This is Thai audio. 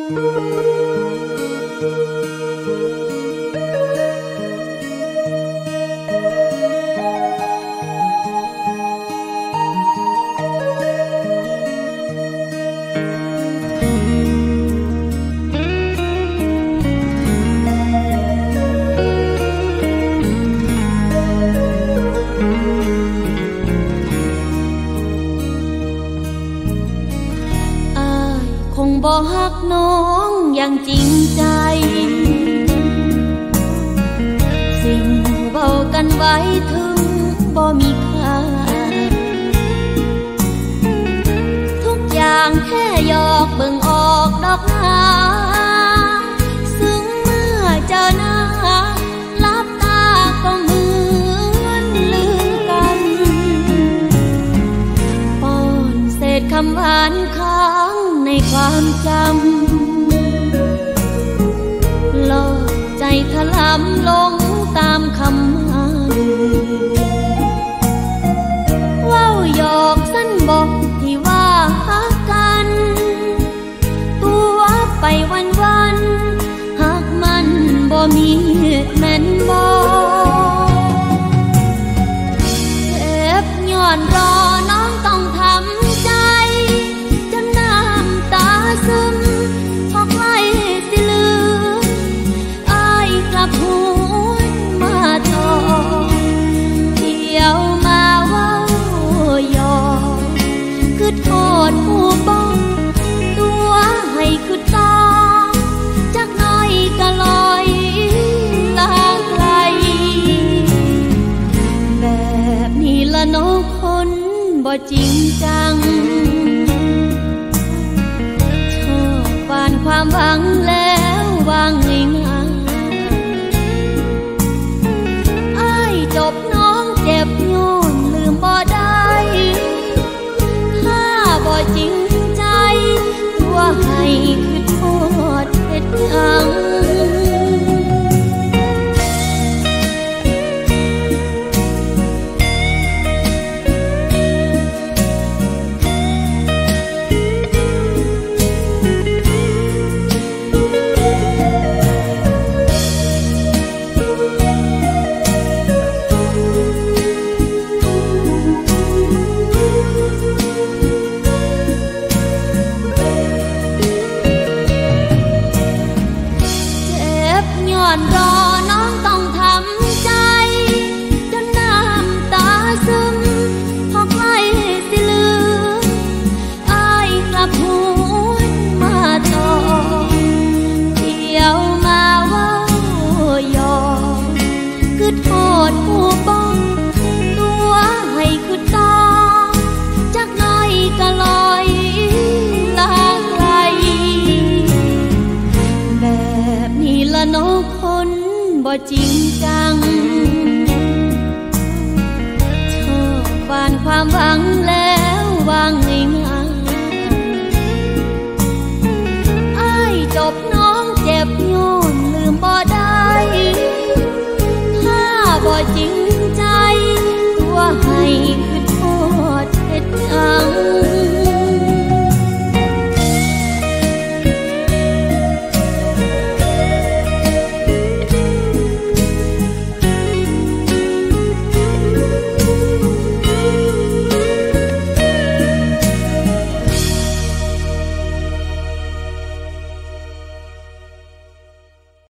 บ่ฮักน้องอย่างจริงใจสิ่งเว้ากันไว้ถึงบ่มีค่าทุกอย่างแค่หยอกเบิ่งออกดอกหนาซึ่งเมื่อเจอหน้าลับตาก็เหมือนลืมกันป้อนเศษคำหวานค้างในความจำหลอกใจถลำลงตามคำมันว้าวหยอกสั้นบอกที่ว่าฮักกันตัวไปวันๆหากมันบ่มีแม่นบ่เจ็บย้อนรอน้องต้องทำใจซึมพอใกล้สิลืมอ้ายกลับหวนมาต่อเที่ยวมาเว้าหยอกคือโทษผู้บ้องตัวให้คือต่อจักน้อยก็ลอยลาไกลแบบนี้ละน้องคนบ่จริงจังความหวังแล้ววางง่ายๆอ้ายจบน้องเจ็บโยนลืมบ่ได้ถ้าบ่จริงใจตัวให้คือโทษเฮ็ดหยังรอน้องต้องทำใจจนน้ำตาซึมพอใกล้สิลืมอ้ายกลับหวนมาต่อเที่ยวมาเว้าหยอกคือโทษผู้บ้องตัวให้คือต่อจักน้อยก็ลอยลาไกลแบบนี้ละน้องคนบ่จริงจังชอบหวานความหวัง